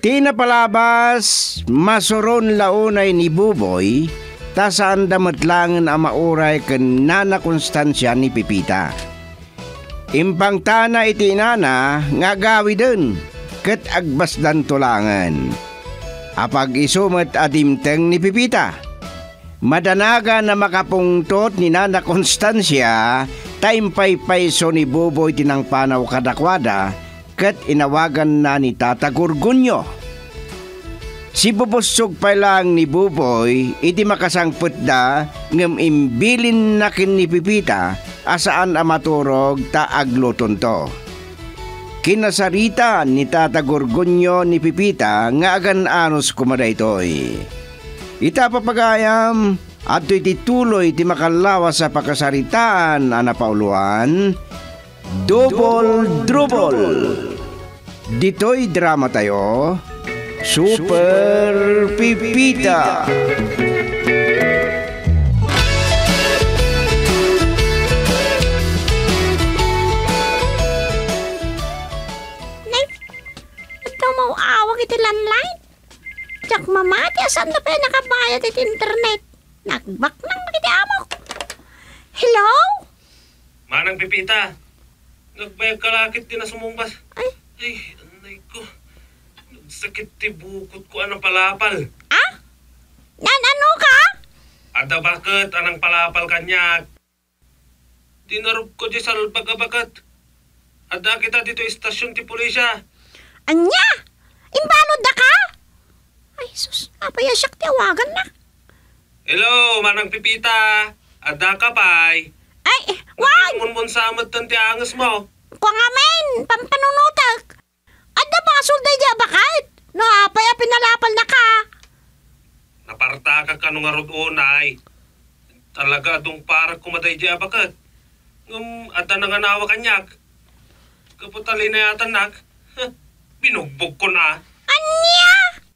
Tinapalabas, masuron launay ni Buboy, ta saan damatlangan ang mauray ken Nana Constancia ni Pipita. Impang tana iti nana nga gawi den, ket agbasdan tulangan. Apag isumet adimteng ni Pipita. Madanaga na makapungtot ni Nana Constancia, taimpay-payso ni Buboy tinang panaw kadakwada, ket inawagan na ni Tata Gurgunyo. Si bubusog pa lang ni Buboy, iti makasangput da, ngem imbilin nakin ni Pipita, asaan amaturog ta agluton to. Kinasarita ni Tata Gurgunyo ni Pipita, nga agan anos kumada itoy. Ita papagayam, at iti tuloy ti makalawa sa pakasaritaan anapauluan, Double Drubol. Dito'y drama tayo, Super Pipita. Nay, ito mauawag iti landline. Tsak mamati, asan na pa nakabayad iti internet? Nagbak nang nakiti amok. Hello? Manang Pipita, nagbayag kalakit din na sumumbas. Ay, anay ko. Nagsakit ti bukot ko anang palapal. Ah? Ano ka? Ada bakit anang palapal kanya? Dinarog ko di sa baga-bagat. Ada kita dito istasyon ti pulisya. Anya? Imbalod na ka? Ay, sus, apaya siyak ti awagan na. Hello, Manang Pipita. Ada ka pa'y? Ay, wag! Munmun samad tan ti angas mo. Kwa nga men, pampanunutak. Ada ba sulday di abakad? No, apaya pinalapal na ka. Naparta ka nung arod unay. Talaga adong parag kumaday di abakat. Ada na nga nawa kanyak. Kaputali na yata nak. Binugbog ko na. Anya?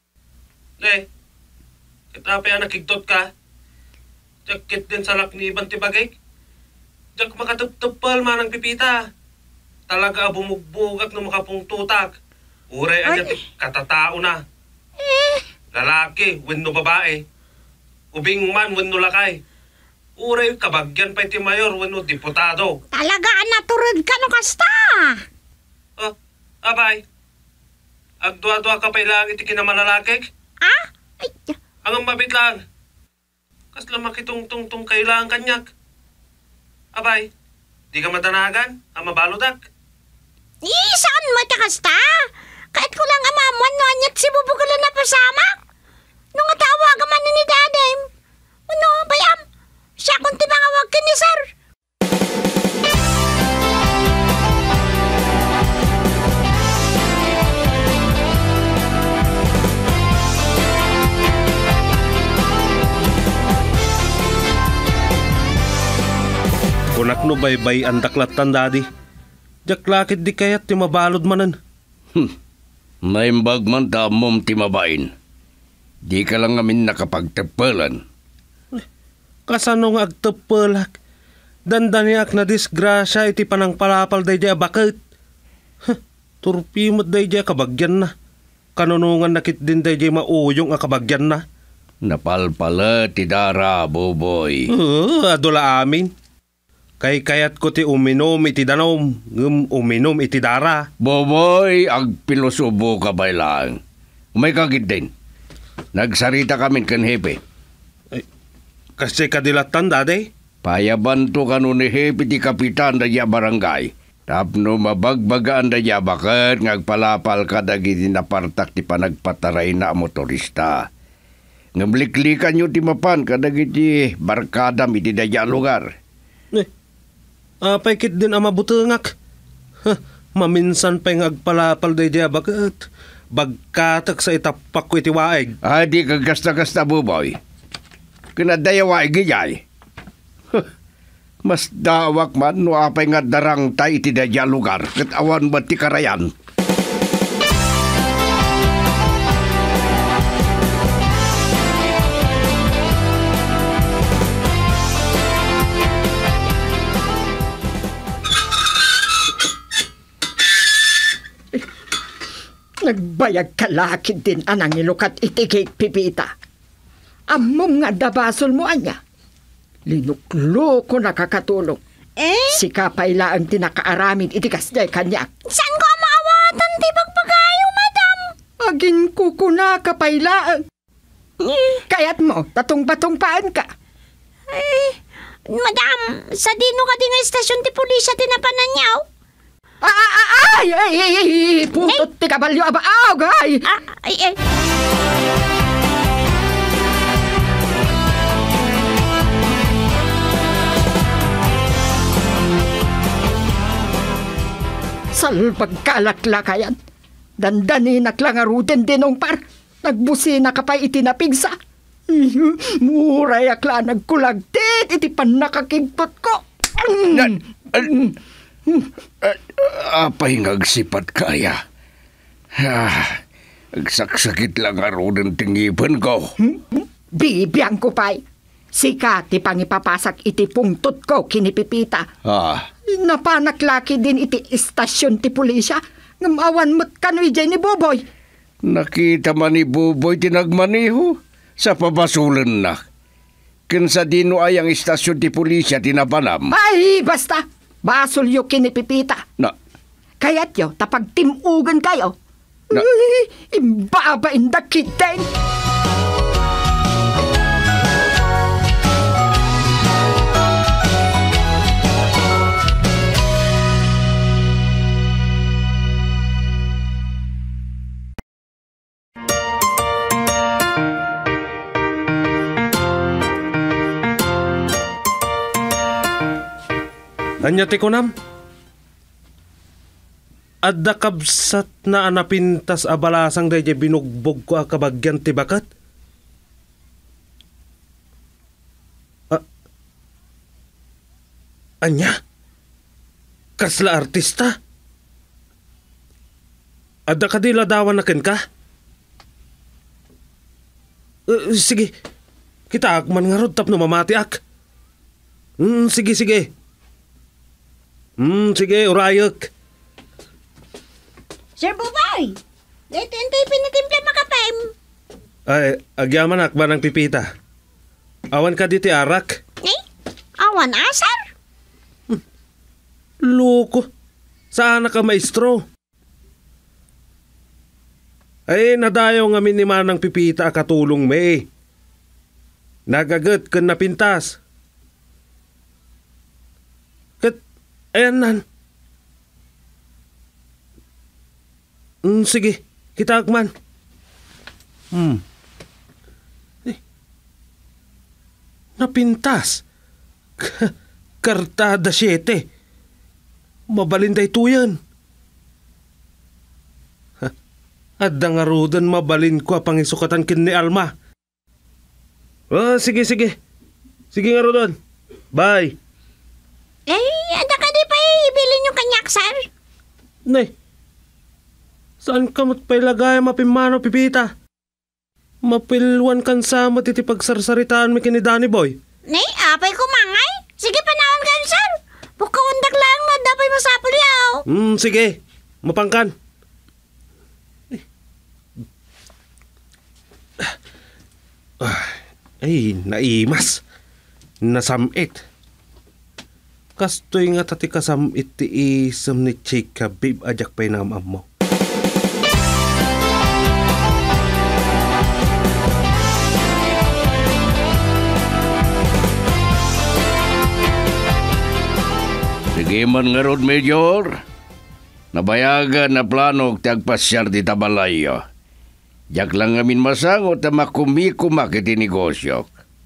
Le, kita pa yan nakigtot ka. Jakit din sa lakniban ti bagay. Jak makatagtapal Manang Pipita. Talaga bumugbugak na makapungtutak. Uray anya ti katatao na. Lalaki, wenno babae. Ubing man, wenno lakay. Uray kabagyan pa iti mayor, wenno diputado. Talaga naturod ka no kasta. Oh, abay. Agdwa-dwa ka pa ilang iti kinamalalakik. Ah? Ay, Ang mabit lang. Kasla makitungtungtong kailangan kanyak. Abay, di ka matanagan, ang mabaludak. saan mo kasta? Kahit ko lang amamuan no anyat si bubugulan na pasamak. Nung atawagan man ni daday. Ano, bayam? Siya kunti mga wag ka ni sir. Kunak no baybay ang daklatan dadi. Jaklakit di kayat ti mabalod manan. Naimbag man tamom ti mabain. Di ka lang amin nakapagtepelan. Kasano nga agtepelak. Dandaniak na disgrasya iti panang palapal day dya bakit. Turpimot day dya kabagyan na. Kanunungan nakit din day dya mauyong a kabagyan na. Napalpala ti dara, Buboy. Adula amin. Kay kayat ko ti uminom iti danom, uminom iti dara. Buboy, agpilosubo ka ba lang? May kagit din. Nagsarita kami kan hepe. Kasi kadilatan daday? Payaban to kanu ni hepe ti kapitan da ya barangay. Tapno mabagbagaan da ya bakit ngagpalapal ka dagiti napartak ti panagpataray na motorista. Ngabliklikan nyo ti mapan kadagiti barkadam iti da ya lugar. Paikit din ang mabutungak. Maminsan pa yung agpalapal day dya bakit bagkatak sa itapak ko iti waeg. Di kagasta-gasta, Buboy. Kinadaya waeg gijay. Mas dawak man no apay nga darang tay iti daya lugar ket awan ba ti karayan. Nagbayag kalakid din anang ilukat itigig pipita. Amom nga dabasol mo anya. Linuklo ko nakakatulong. Si kapayla ang tinakaaramid itikas day kanya. Saan ko maawatan ti pagpagayo, madam? Agin kukuna kapaylaan. Kayat mo, tatong-batong paan ka. Madam, sa dino ka din nga estasyon ti pulisya tinapanan niyaw? Ay, putot ti kabalyo abaag, ay. Ay. Salpag kalaklakayan. Dandani naklangaruden dinong par. Nagbusi na kapay itinapigsa. Muray akla nagkulagtit iti pan nakakigtot ko. Apay ngagsipat kaya. Agsaksakit lang aron ng tingipan ko. Bibiyang ko pa'y. Sika ti pangipapasak iti pungtot ko kinipipita. Napanaklaki din iti istasyon ti pulisya. Ngamawan mo't kanoy dyan ni Boboy. Nakita man ni Buboy tinagmaniho sa pabasulan na. Kinsa dino ay ang istasyon ti pulisya tinabanam. Ay, basta. Basol yu kinipipita. Kaya't yo, tapag timugan kayo. Imbaba indakit din. Anya ti kunam? Adda kabsat na anapintas abalasang day binugbog ko akabagyan ti bakat? Anya? Kasla artista? Adda kadila dawan na ken ka? Sige, kita akman nga rod tapno mamati ak. Sige. Sige, urayok. Sir Bubay, dito yung pinitimpla makapem. Ay, agyaman akba ng pipita. Awan ka diti arak. Awan asar? Loko, saan ka maestro? Ay, nadayo nga miniman ng pipita katulong may. Nagagat kan napintas. Ayan nan. Sige, kita akman. Napintas. Kartada 7. Mabalinday tuyan. Adda nga rudan mabalin ko apang isukatan kin ni Alma. Sige. Sige nga rudan. Bye. Ada ka di pa ibilin yung kanyak, sir? Nay, saan ka mo't pailagay mapimano pipita? Mapilwan kan sa matiti pagsarsaritaan mi kini Danny Boy. Apay kumangay? Sige panahon ka, sir. Bukaundak lang mo, dapay masapol yaw. Sige, mapangkan. Ay, naimas. Nasamit. Kastoy nga tati kasam iti isam ni Chika bib ajak pa'y namam mo. Sige man nga rod, Major. Nabayagan na plano ti agpasyar di Tabalayo. Jak lang amin masangot na makumikumak iti negosyo.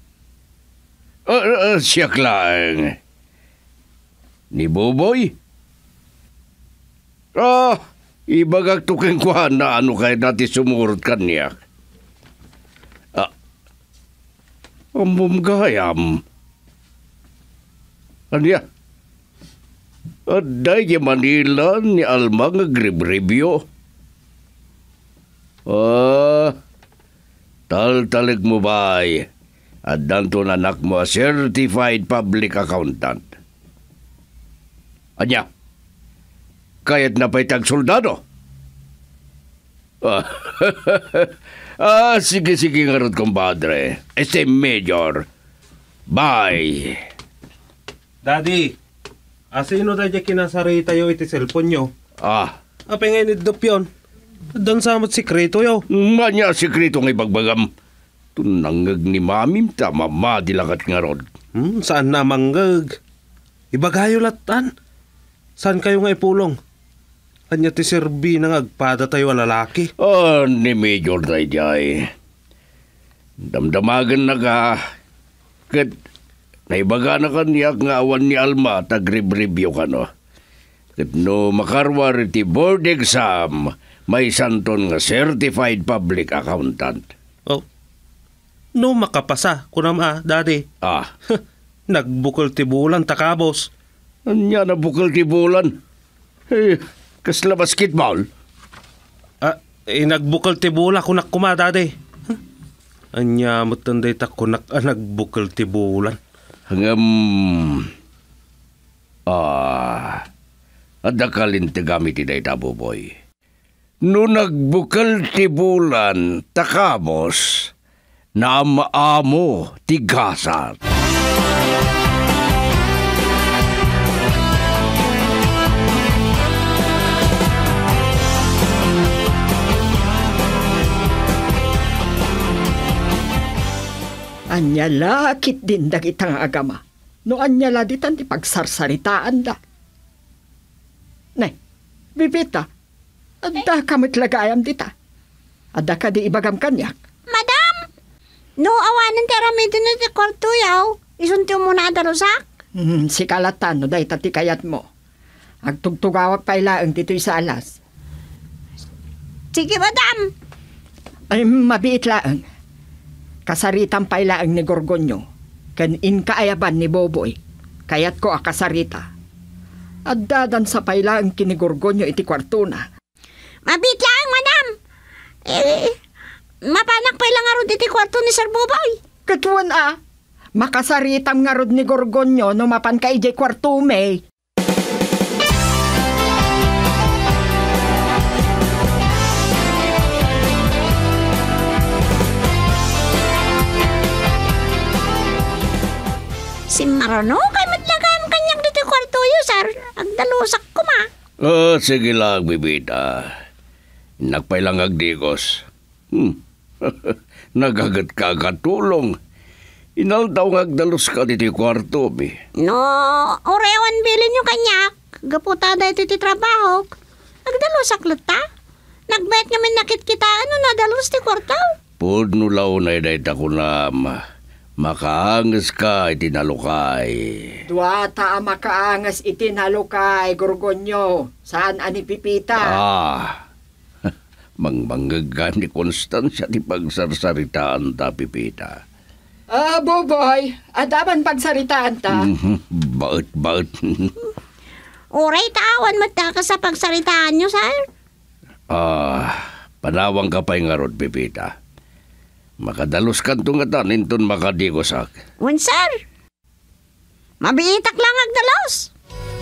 Siyak lang. Ni Boboy? Ibagag tukeng kwa na ano kaya dati sumurot kanya. Gayam. Anya? Aday di Manila ni Alma nga grib-review. Tal-talig mo ba'y? At danto na anak mo a certified public accountant. Anya, kaya't napay tag soldado. Sige nga ron, compadre. Major. Bye. Daddy, asino tayo kinasari tayo iti cellphone nyo? Apa nga inidop yun? Dan samot sikreto yo. Manya sikreto ng ibagbagam. Tunangag ni mamim tama madilakat nga ron. Saan na manggag? Ibagayo latan. Saan kayo nga ipulong? Anya ti serbi nang agpada tayo ang lalaki. Ni Major Dayjay. Damdamagan na ka. Kat naibaga na kaniyak nga awan ni Alma tag-review ka no. Kat no makarwar iti board exam, may santon nga certified public accountant. No makapasa, kunam daddy. Nagbukol ti bulan takabos. Anya na bukal ti bulan? Kasla basketball? Nagbukal ti bula kunak kuma, daddy. Anya matanday ta kunak nagbukal ti bulan. Ada kalin ti gamit ti dayta, Buboy. No nagbukal ti bulan takamos, na maamo tigasat. Anyala kit din dagitang agama. No anyala ditan ti pagsarsaritaan da. Ne, bibita, adda kamit lagayam dita. Adda ka di ibagam kanyak. Madam, no awanan ti aramidin na ti kwarto yaw. Isunti mo na adalusak. Si kalatan no day tati kayat mo. Agtugtugawag pa ilaang dito'y sa alas. Sige, madam. Ay, mabiit laang. Kasaritan pa ilaang ni Gorgonyo. Kan inkaayaban ni Boboy. Kayat ko akasarita. At dadan sa pailaang kinigorgonyo iti kwarto na. Mabit lang, madam. Mapanak pa ilang arod iti kwarto ni Sir Boboy. Katuan makasaritam nga rod ni Gorgonyo no mapan ka ijay kwarto may. Si Marano, kay matlagam kanyang dito kwarto yun, sir. Agdalusak ko ma. Sige lang, bibita. Nagpailang agdigos. Nagagat ka katulong. Inaldaw nga agdalos ka dito kwarto, mi. No, orewan bilin yung kanyak. Gaputada ito ti trabaho. Agdalusak lata. Nagbayat nga may nakit kita, nadalos ti kwarto. Pudno lao na idayta ko na makaangas ka itinalukay. Duwata makaangas itinalukay, Gorgonyo. Saan ani pipita? Mangmanggagan ni Konstansya ti pagsarsaritaan ta, pipita. Boboy, adaban pagsaritaan ta. Baut. Oray, tawan mataka sa pagsaritaan nyo, sir. Panawang ka pa'y nga rod, pipita. Makadalos kan tungatan inton makadigosak. Wan, sir. Mabiitak lang agdalos.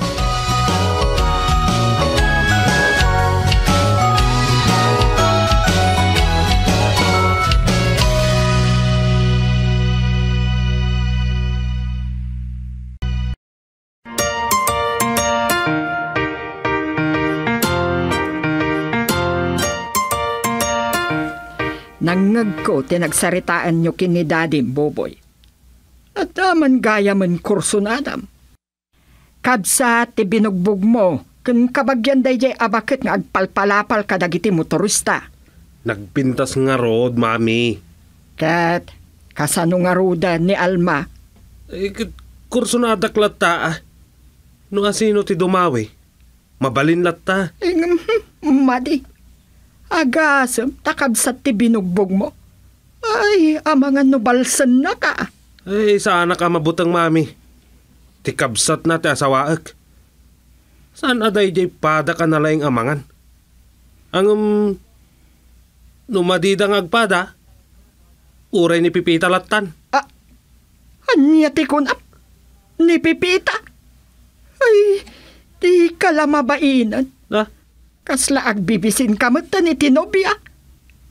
Nangag ko, tinagsaritaan nyo kini Daddy Boboy. At man gaya man kurso na adam. Kabsa ti binugbog mo, kun kabagyan day jay abakit nga agpalpalapal kadagiti motorista. Nagpintas nga rod, mami. Kat, kasano nga ruda ni Alma. Kurso na adaklat ta, No asino ti dumawi? Mabalin latta. Madi. Agasam, takabsat ti binugbog mo. Ay, amangan nubalsan na ka. Sana ka mabutang, mami. Ti kabsat na ti asawaak. Saan aday jay pada ka nalaing amangan? Ang numadidang agpada, uray ni Pipita latan. Anya ti kunap? Ni Pipita? Ay, di ka lamabainan. Kasla agbibisin ka mo ni tinobya.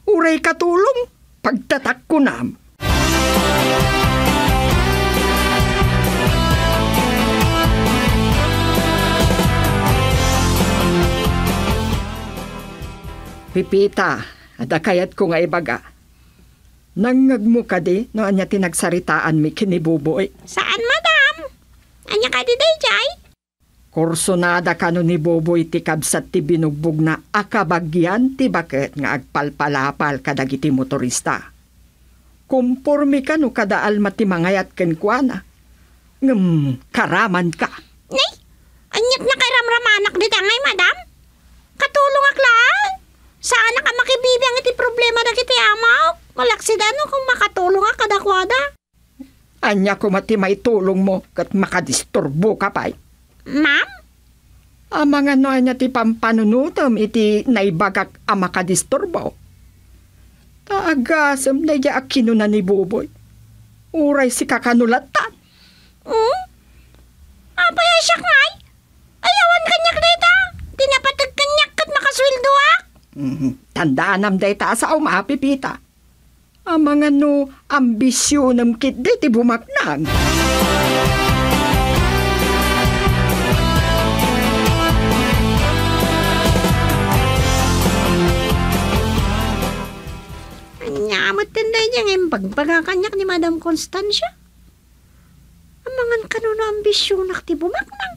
Uray katulong, pagtatak ko na. Pipita, ada kayat ko nga ibaga. Nangag mo ka di, no anya tinagsaritaan mi kinibuboy. Saan, madam? Anya ka di day, Kurso nada ka no ni Boboy ti kabsat ti binugbog na akabagyan ti bakit nga agpalpalapal kadagiti motorista. Kumpormi ka no kada alma ti mangayat ken kuana. Karaman ka. Nay, anyat na kay ramramanak di tangay, madam? Katulong akla. Saan ka makibibiyang iti problema na kiti amaw? Malaksidano kung makatulong ka kadakwada. Anya ko mati may tulong mo kat makadisturbo ka pa'y. Ma'am? Mga no anya ti pampanunutom iti naibagak makadisturbo. Taagasam na iya akino na ni Buboy. Uray si kakanulatan. Apaya siya ngay? Ayawan kanyak dita. Tinapatag kanyak kat makaswildoak. Tandaan am dayta sa umapipita. Mga no ambisyon ng kit di ti bumaknang. Nyamot tinday niya ngayon pagpagakanyak ni Madam Constancia. Amangan ka no na ambisyon nakti bumaknang.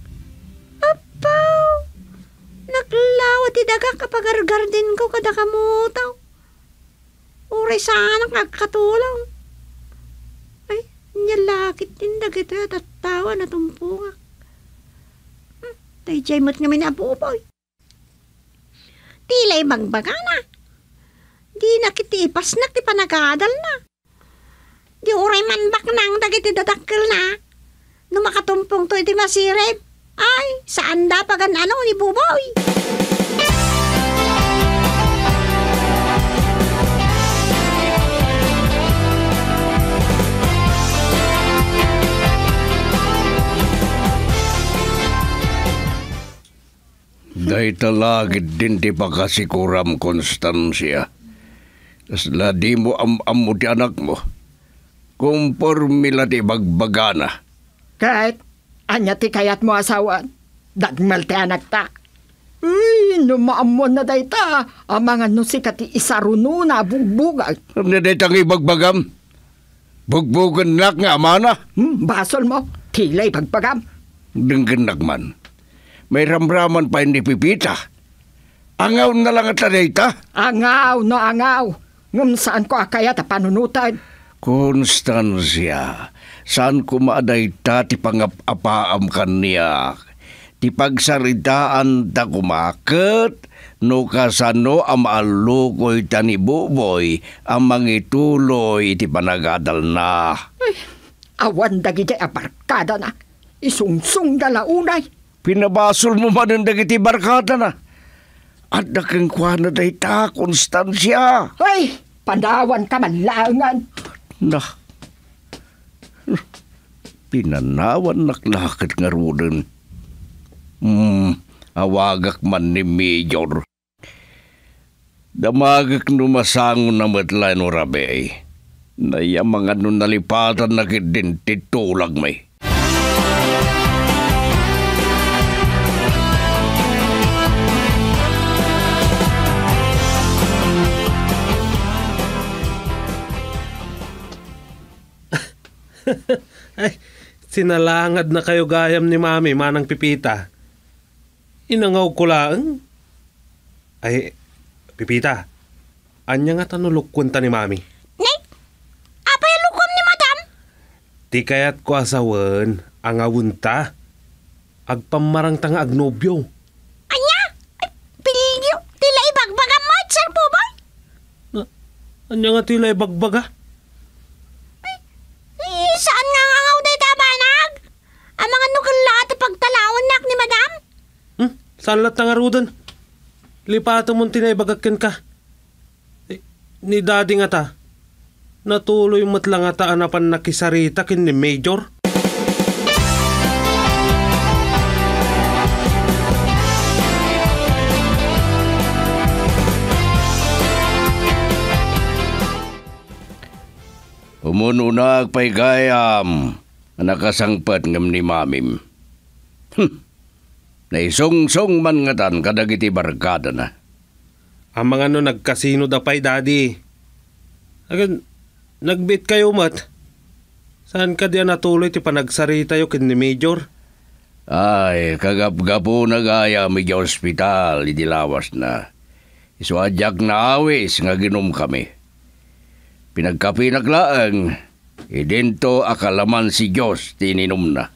Apaw! Naglawat ti daga kapag garden ko kada kamutaw. Uray sana kagkatulong. Ay, nyalakit din dagito at tawa na tumpungak. Tay mo't nga minabuboy. Tilay magbaga na. Di nakitipas na ti panagkadal na. Di uray manbak nang dagiti dadakkel na. Nung makatumpong to iti masirip. Ay, saan da pagan ano ni Buboy? Day talagid din ti pakasikuram, Constancia. Kasla di mo am-am ti anak mo. Kumpormila ti bagbagana. Kahit anya ti kayat mo asawan, dagmal ti anak ta. Uy, numaamon na dayta. Amangan no si kati isaruno na bugbugag. Ano daytang ibagbagam? Bugbugan nak nga amana. Basol mo, tilay bagbagam. Denggenak man. May ramraman pa hindi pipita. Angaw na lang at dayta. Angaw no angaw. Ngam saan ko akaya ta panunutan. Constancia, saan ko maadayta ti pangapaam kaniya? Ti pagsaritaan ta kumaket, no kasano ang maalukoy ta ni Buboy ang mangituloy ti panagadal na. Ay, awan dagiti aparkada na. Isungsung dalaunay. Pinabasol mo man ang dagiti barkada na. At nakangkwana dayta, Constancia. Ay, padawan ka manlangan. Na, pinanawan naklakit nga ruden. Awagak man ni Major. Damagak numasangon na matla no rabe. Naya mga nun nalipatan na kidin titulag may. Ay, sinalangad na kayo gayam ni Mami, manang Pipita. Inangaw ko lang. Ay, Pipita, anya nga tanulukwan ta ni Mami. Nay, apay lukom ni Madam? Di kayat ko asawan, ang awunta. Agpamarang ta nga agnobyo. Anya? Ay, pilyo, tila ibagbagam mo at sir Buboy? Anya nga tila ibagbaga? Saan nga angaw day tabanag? Ang mga nukala at pagtalawon nak ni Madam? Saan lahat nga rudan? Lipato mong tinaibagakin ka. Ni daddy nga ta. Natuloy mo't lang ata anapan nakisarita kin ni Major. Umununag pa'y gayam, nakasangpat ngam ni mamim. Naisong-song man nga tan kadagiti barkada na. Ang mga nagkasino da pa'y, Daddy. Agad, nagbit kayo mat. Saan ka diyan natuloy ti panagsarita yo kin ni Major? Ay, kagap-gapo na gaya mi ospital, idilawas na. Isuadyak na awis nga ginom kami. Pinagkapinaglaang, idento akalaman si Diyos tininom na.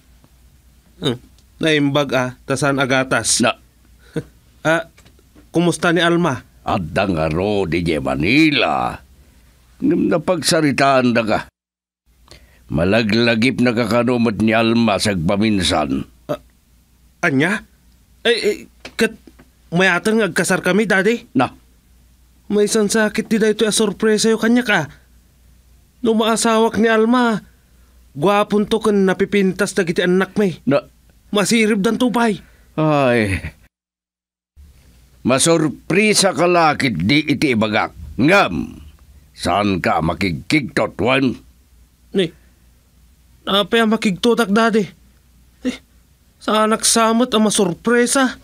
Naimbag tasan agatas. Na, Kumusta ni Alma? at nga ro di Manila. Ngam na pagsaritaan na ka. Malaglagip na kakanumot ni Alma sa paminsan. Anya? Kat mayatang agkasar kami, Daddy? Na, May isang sakit di dahito sorpresa yung kanya ka. Nung maasawak ni Alma, gwapon to kan napipintas na kiti anak may. na, Masirib dan tupay. ay. Masurprisa ka lakit di iti ibagak. Ngam, saan ka makikigtot, Juan? Ni, napaya makigtutak, Daddy. Sa anak samot ang masurpresa.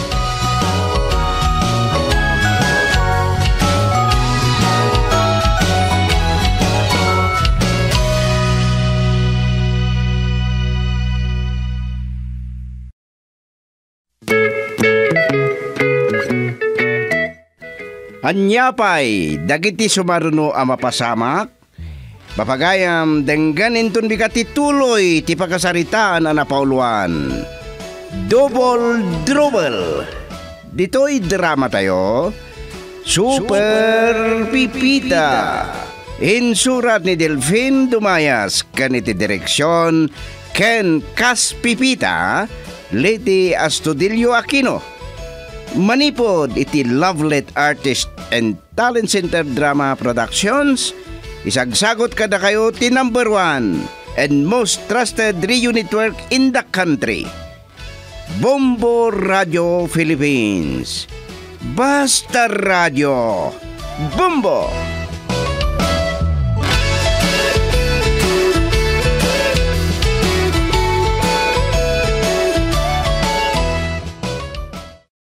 Anyapay, dagiti sumaruno a mapasamak, mapagayam dengganin tun bigati tuloy ti pakasaritaan a napauluan. Double. Dito'y drama tayo, Super Pipita. Insurat ni Delfin Dumayas, kaniti direksyon, Ken Kas Pipita, Leti Astudillo Aquino. Manipod iti Lovelet Artist and Talent Center Drama Productions. Isagsagot kada kayo ti number 1 and most trusted radio network in the country, Bombo Radio Philippines. Basta Radio Bombo!